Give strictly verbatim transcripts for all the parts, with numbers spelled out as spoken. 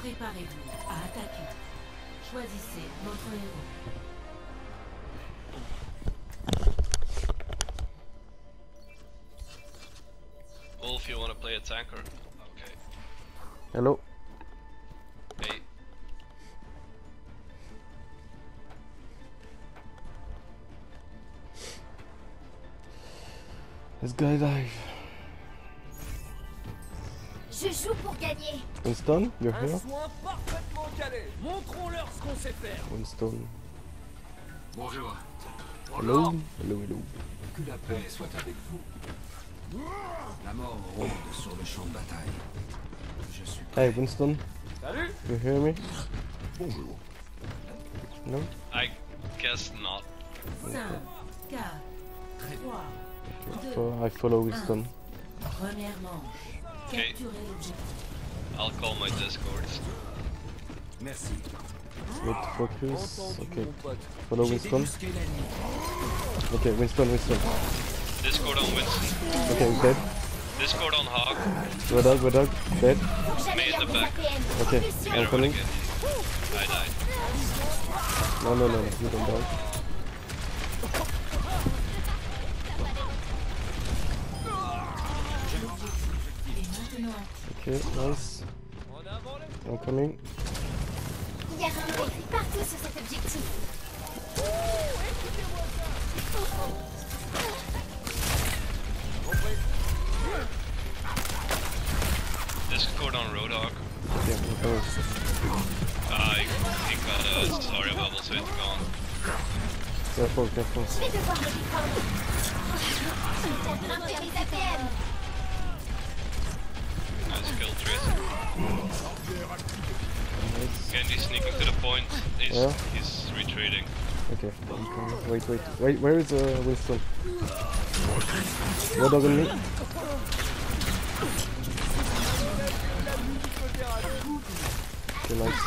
Préparez-vous à attaquer. Choisissez votre héros. Wolf, you want to play a tanker? Okay. Hello. Hey. This guy dive. Je joue pour gagner. Winston, you're Un here? soin parfaitement calé. Montrons-leur ce qu'on sait faire. Winston. Bonjour. Hello. Hello, hello. Que la paix soit avec vous. La mort ronde sur le champ de bataille. Je suis Hey, Winston. Salut. You hear me? Bonjour. No? I guess not. cinq, quatre, trois, deux, So I follow Winston. première manche. Okay. Capturez l'objectif. I'll call my Discord. Merci. Wait, focus. Entendu, Okay. mon pote. Follow J'ai Winston. débusqué l'ennemi. Okay, Winston, Winston. Discord on Winston. Okay, he's dead. Discord on Hawk. Red dog, red dog. Dead. Faut que Me in the j'améliore mes back. A P M. Okay, Propulsion. I'm Get coming. again. I died. No, no, no, no, you don't die. Et maintenant, Okay, nice. En avant les. I'm coming. Il y a un bruit partout sur cet objectif. Discord on Roadhog. Okay, I'm coming. Ah, he, he got a sorry bubble, so it's gone. Careful, careful. Je vais devoir me défendre. Grimper mes A P M. Nice kill, Tracer. Nice. Genji sneaking to the point. He's, Yeah. he's retreating. Okay, I'm coming. Wait, wait, wait. Where is uh, Winston? Red dog on me. Okay, nice.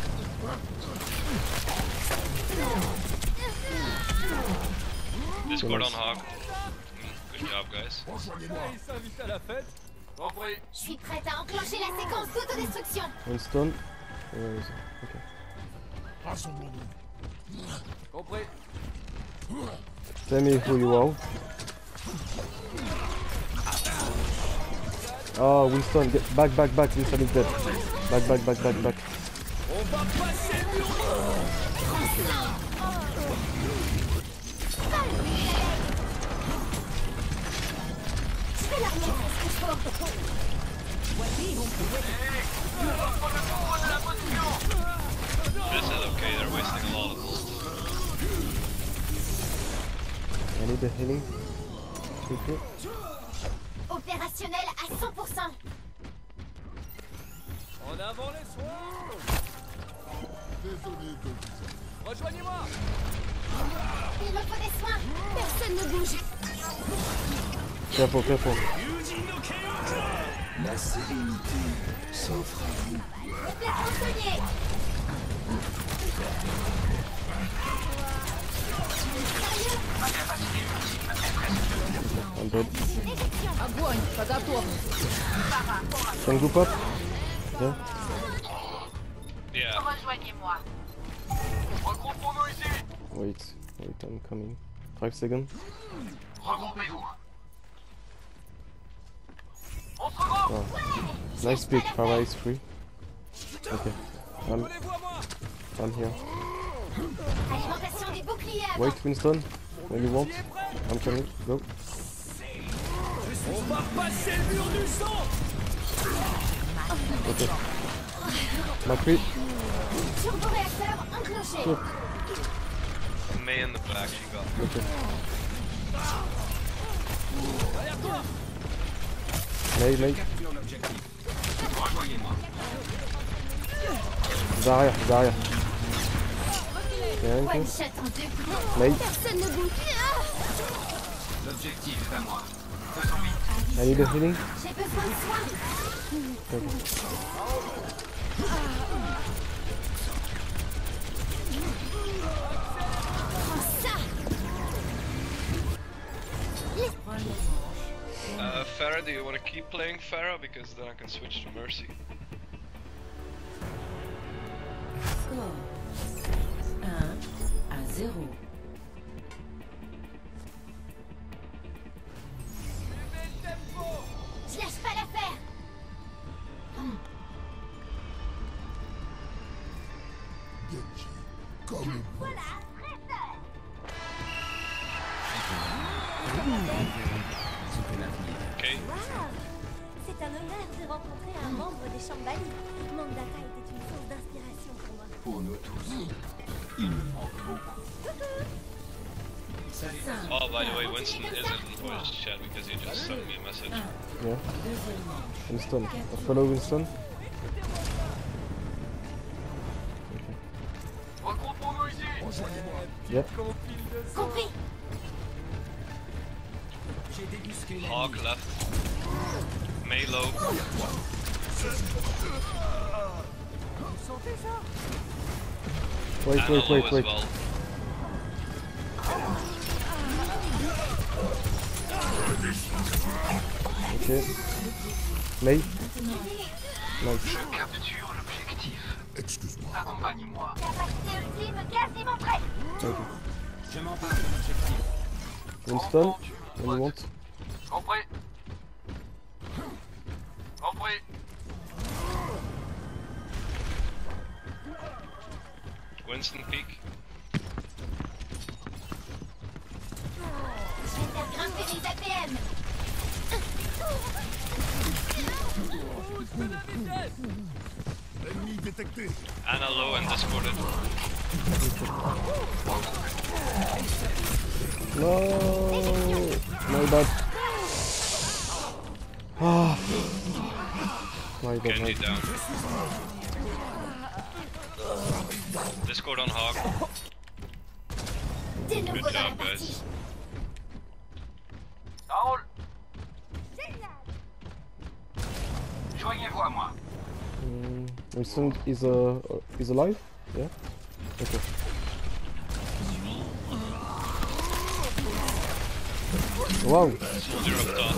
Discord nice. on Hawk. Mm, good job, guys. Il s'invite à la fête. Compris. Je suis prête à enclencher la séquence d'autodestruction. Winston. Where is it? Okay. Compris. Tell me who you are. Oh, Winston, get back, back, back. Winston is dead. Back, back, back, back, back. On va passer le Je vais leur montrer ce qu'il faut. This is okay, they're wasting a lot of bullets. I need the healing. Quickly. Opérationnel à cent pour cent. En avant les soins. Rejoignez-moi. Il me faut des soins. Personne ne bouge. Careful, careful. La sérénité s'offre à vous. Complètement soigné. I'm dead. Éjection. Огонь по готовности. Can group up? Yeah. Yeah. Rejoignez-moi. Regroupons-nous ici. Wait, wait, I'm coming. Five seconds. Regroupez-vous. Oh. Nice pick. Farah is free. Okay. I'm, Donnez-vous à moi. I'm here. Alimentation des boucliers avant. Wait, Winston. When you want. I'm coming. Go. On va passer le mur du sang. Okay. Macri. Turboréacteur enclenché. Shit. May in the back, she got. Okay. Derrière toi. May, May. Capture l'objectif. Rejoignez-moi. Zarya, Zarya. Yeah, One okay. shot en deux coups. May. Personne ne bouge. Ah, L'objectif est à moi. Faisons vite. I need a healing. j'ai besoin de soins. Prends ça. Uh, Farah, do you want to keep playing Farah? Because then I can switch to Mercy. Score un à zéro. Je lâche pas l'affaire. Voilà, trésor. Okay. Waouh! C'est un honneur de rencontrer un membre des Shambali. Mandaka était une source d'inspiration pour moi. Pour nous tous, il me manque beaucoup. cinq. Oh, by the way, Winston isn't in voice chat because he just sent me a message. Yeah. Deuxième manche. Winston. Follow Winston. Regroupons-nous ici. Yeah. Compris. J'ai débusqué la Hawk left. May low. Wait, Ana wait, low wait, as wait. well. Ok. May. Nice. capture l'objectif. Excuse-moi. Accompagne-moi. Capacité ultime quasiment prête. Ok. Je m'en parle de l'objectif. Winston. When you want. Compris. Compris. Winston peak. Je vais faire grimper les A P M. Ana low and discorded. No. My bad. Ah. My bad. Genji My down. Discord on Hawk. T'es nouveau Good dans la job, partie. guys. Ça roule. Joignez-vous à moi. Mm, Winston is uh, is alive? Yeah? Okay. Wow! Soldier up top.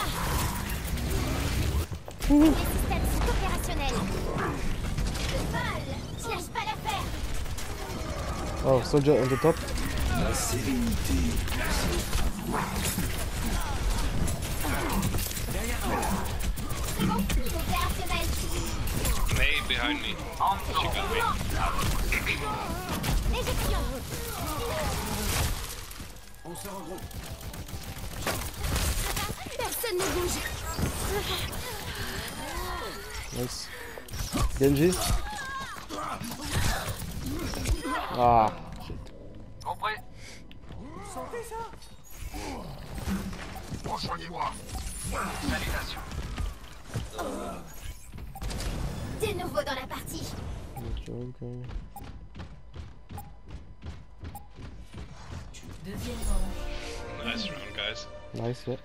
Les systèmes sont opérationnels. Le vol. Je lâche pas l'affaire. Oh, soldier on the top. La sérénité. C'est bon, opérationnel. May behind me. She got me. Éjection. On se regroupe. Personne ne bouge. Nice. Genji? Ah, shit. Compris. Sentez ça. Rejoignez-moi. Salutations. T'es nouveau dans la partie. Okay. Deuxième manche. Nice round, guys. Nice, yeah.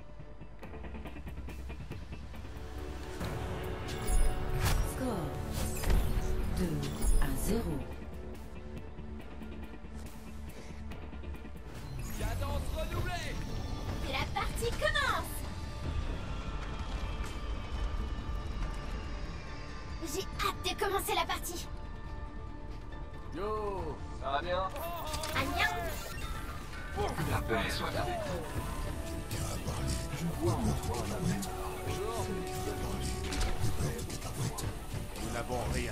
Score deux à zéro. Cadence renouvelée. Que la partie commence. J'ai hâte de commencer la partie. Yo, ça va bien? Anya. La paix soit avec vous. Nous n'avons rien.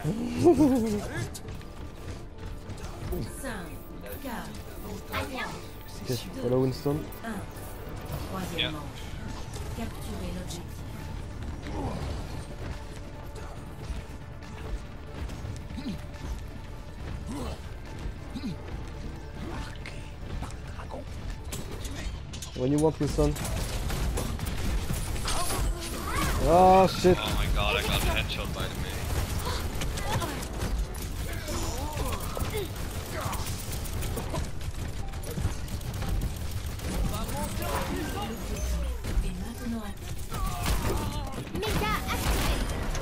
cinq, quatre, Anya. Okay, follow Winston. un. Troisième Yeah. manche. Capturer l'objectif. When you want, Winston. Ah, shit. Oh my god, I got headshot by the May. Et maintenant à Méga activé.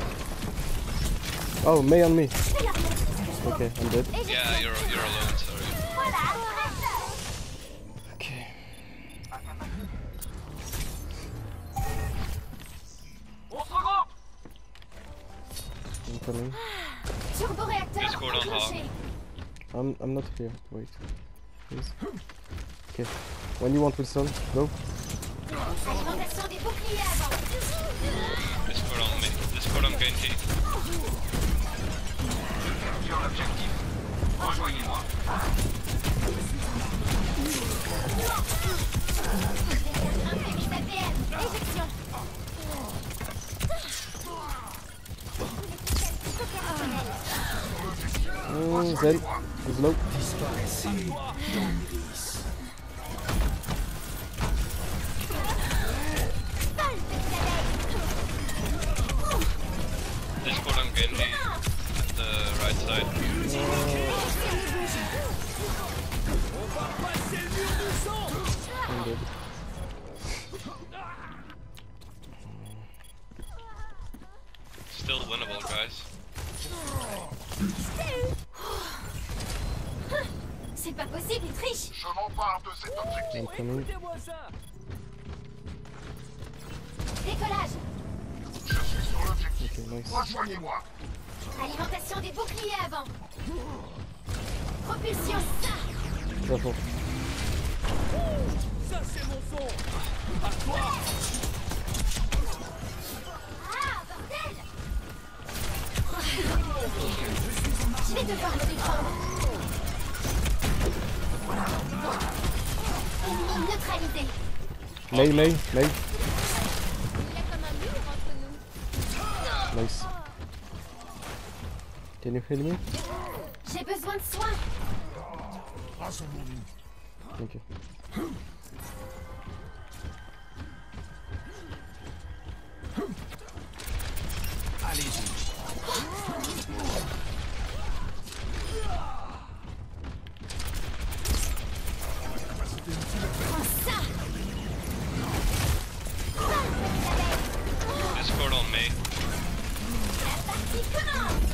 Oh, May on me. Okay, I'm dead. Yeah, you're you're alone, sorry. Voilà, trésor. Okay. On se regroupe. I'm coming. Turbo-réacteur Discord on enclenché. I'm I'm not here. Wait. Please. Okay. When you want Wilson, go. Alimentation des boucliers avant. Discord on me. Discord on Genji. Sur l'objectif. Rejoignez-moi. Infémite A P M. Éjection. Mm, Zen is low. Disparaissez dans l'iris. Discord on Genji. At the right side. On va passer le mur du sang. I'm dead. Still winnable, guys. C'est pas possible, il triche. Je m'empare de cet objectif. I'm coming. Écoutez-moi ça. Décollage. Je suis sur l'objectif. Okay, nice. Rejoignez-moi. Alimentation des boucliers avant. Propulsion ça. Careful. Ça c'est mon son. À toi. Ah, bordel. Je vais devoir me défendre. Ennemi neutralisé. May, May, May. Il y a comme un mur entre nous. Nice. Can you heal me? J'ai besoin de soins. Thank you. Allez-y. Prends ça. Discord on me. Partie commence.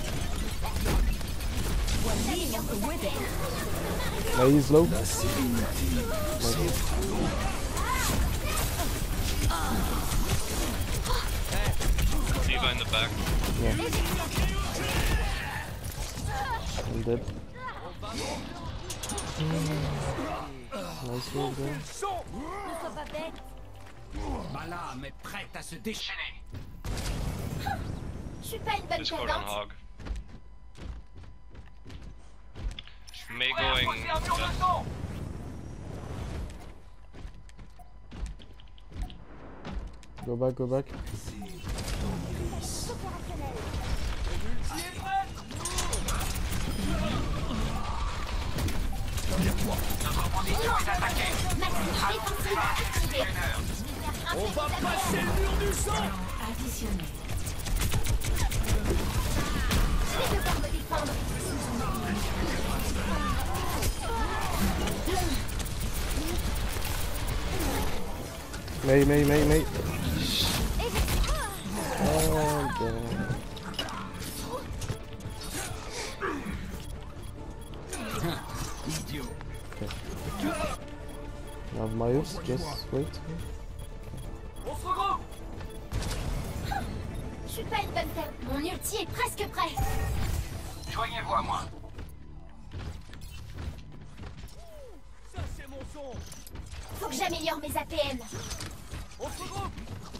May is low. Diva in the back. I'm dead. Nice move there. Ne sois pas bête. Ma lame est prête à se déchaîner. Je suis pas une bonne Discord on perdante. Hog. May going. left. Go back, go back. Défensive activée. On va passer le mur du sang. Additionnel. Je vais devoir me défendre. May, May, May, May. Oh, damn. Idiot. I have Miles, just wait. On se regroupe. Je suis pas une bonne perdante. Mon ulti est presque prêt. Joignez-vous à moi. Ça c'est mon son. Faut que j'améliore mes A P M. On se regroupe.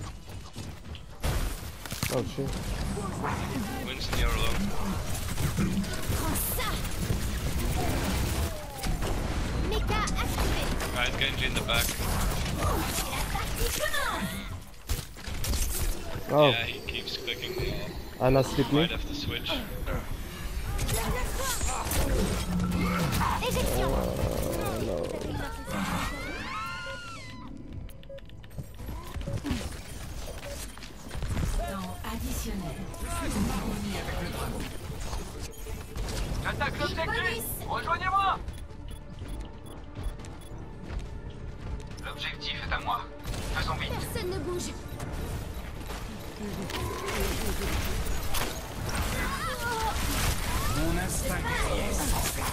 Oh shit. Winston, you're alone. Prends ça. Méca activé. Right, Genji in the back. Partie commence. Oh, Yeah, he keeps clicking. Anna slip me. Might have to switch. Éjection. Temps additionnel. J'attaque Bonus. l'objectif. Rejoignez-moi. L'objectif est à moi. Faisons vite. Personne ne bouge. Mon instinct guerrier s'enflamme.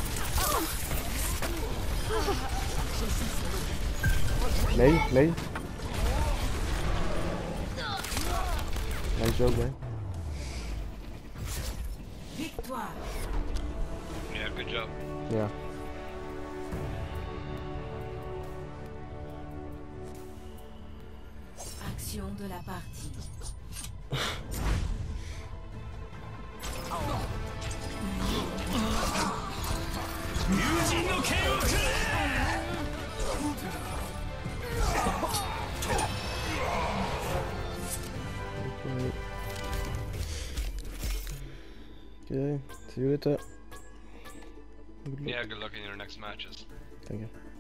May, May. Nice job, man. victoire. Yeah, good job. Yeah. Action de la partie. Okay. See you later. Good luck. Yeah, good luck in your next matches. Thank you.